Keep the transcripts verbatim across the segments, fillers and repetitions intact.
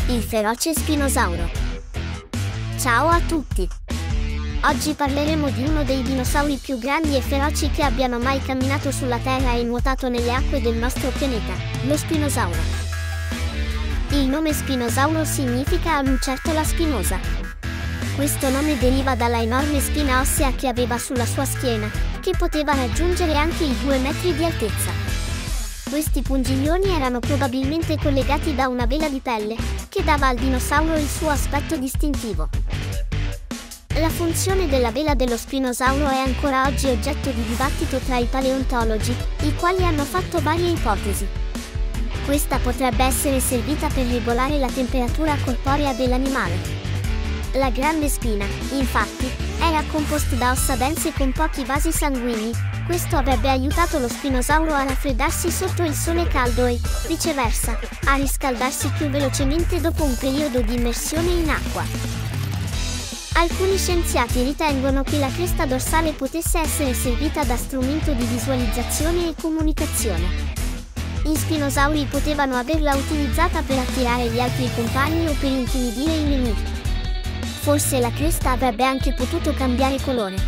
il feroce spinosauro. Ciao a tutti! Oggi parleremo di uno dei dinosauri più grandi e feroci che abbiano mai camminato sulla Terra e nuotato nelle acque del nostro pianeta, lo spinosauro. Il nome spinosauro significa lucertola spinosa. Questo nome deriva dalla enorme spina ossea che aveva sulla sua schiena, che poteva raggiungere anche i due metri di altezza. Questi pungiglioni erano probabilmente collegati da una vela di pelle, che dava al dinosauro il suo aspetto distintivo. La funzione della vela dello spinosauro è ancora oggi oggetto di dibattito tra i paleontologi, i quali hanno fatto varie ipotesi. Questa potrebbe essere servita per regolare la temperatura corporea dell'animale. La grande spina, infatti, era composta da ossa dense con pochi vasi sanguigni. Questo avrebbe aiutato lo spinosauro a raffreddarsi sotto il sole caldo e, viceversa, a riscaldarsi più velocemente dopo un periodo di immersione in acqua. Alcuni scienziati ritengono che la cresta dorsale potesse essere servita da strumento di visualizzazione e comunicazione. Gli spinosauri potevano averla utilizzata per attirare gli altri compagni o per intimidire i nemici. Forse la cresta avrebbe anche potuto cambiare colore.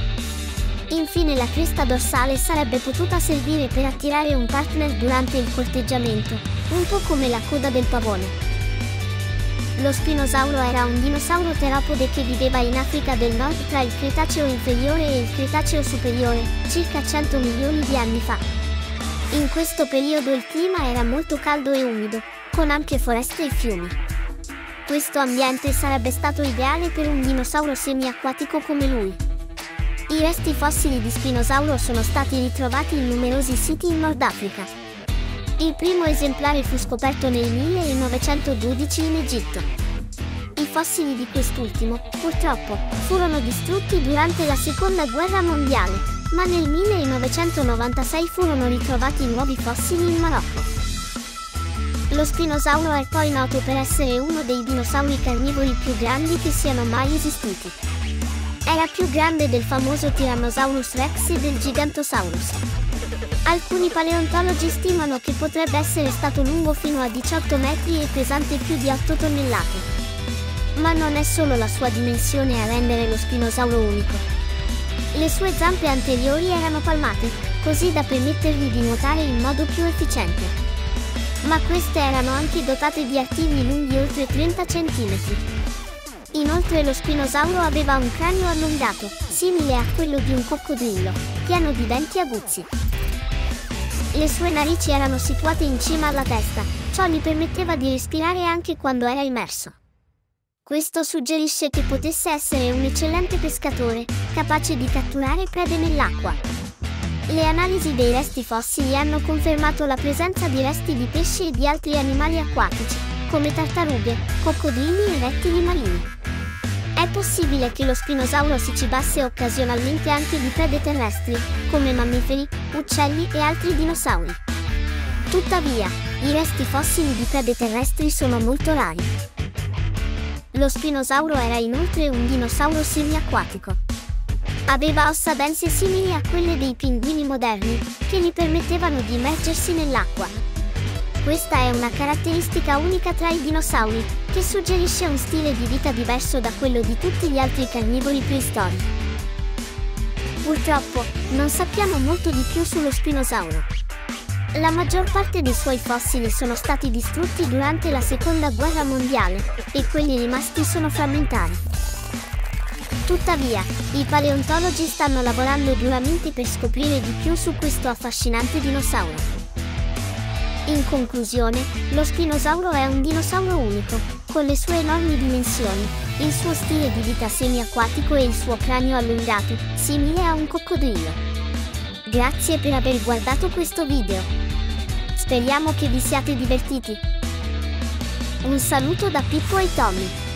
Infine la cresta dorsale sarebbe potuta servire per attirare un partner durante il corteggiamento, un po' come la coda del pavone. Lo spinosauro era un dinosauro teropode che viveva in Africa del Nord tra il Cretaceo inferiore e il Cretaceo superiore, circa cento milioni di anni fa. In questo periodo il clima era molto caldo e umido, con ampie foreste e fiumi. Questo ambiente sarebbe stato ideale per un dinosauro semiacquatico come lui. I resti fossili di spinosauro sono stati ritrovati in numerosi siti in Nord Africa. Il primo esemplare fu scoperto nel millenovecentododici in Egitto. I fossili di quest'ultimo, purtroppo, furono distrutti durante la Seconda Guerra Mondiale, ma nel millenovecentonovantasei furono ritrovati nuovi fossili in Marocco. Lo spinosauro è poi noto per essere uno dei dinosauri carnivori più grandi che siano mai esistiti. Era più grande del famoso Tyrannosaurus Rex e del Gigantosaurus. Alcuni paleontologi stimano che potrebbe essere stato lungo fino a diciotto metri e pesante più di otto tonnellate. Ma non è solo la sua dimensione a rendere lo spinosauro unico. Le sue zampe anteriori erano palmate, così da permettergli di nuotare in modo più efficiente. Ma queste erano anche dotate di artigli lunghi oltre trenta centimetri. Inoltre lo spinosauro aveva un cranio allungato, simile a quello di un coccodrillo, pieno di denti aguzzi. Le sue narici erano situate in cima alla testa, ciò gli permetteva di respirare anche quando era immerso. Questo suggerisce che potesse essere un eccellente pescatore, capace di catturare prede nell'acqua. Le analisi dei resti fossili hanno confermato la presenza di resti di pesci e di altri animali acquatici, come tartarughe, coccodrilli e rettili marini. È possibile che lo spinosauro si cibasse occasionalmente anche di prede terrestri, come mammiferi, uccelli e altri dinosauri. Tuttavia, i resti fossili di prede terrestri sono molto rari. Lo spinosauro era inoltre un dinosauro semiacquatico. Aveva ossa dense simili a quelle dei pinguini moderni, che gli permettevano di immergersi nell'acqua. Questa è una caratteristica unica tra i dinosauri, che suggerisce un stile di vita diverso da quello di tutti gli altri carnivori preistorici. Purtroppo, non sappiamo molto di più sullo spinosauro. La maggior parte dei suoi fossili sono stati distrutti durante la Seconda Guerra Mondiale, e quelli rimasti sono frammentari. Tuttavia, i paleontologi stanno lavorando duramente per scoprire di più su questo affascinante dinosauro. In conclusione, lo spinosauro è un dinosauro unico, con le sue enormi dimensioni, il suo stile di vita semiacquatico e il suo cranio allungato, simile a un coccodrillo. Grazie per aver guardato questo video. Speriamo che vi siate divertiti. Un saluto da Pippo e Tommy.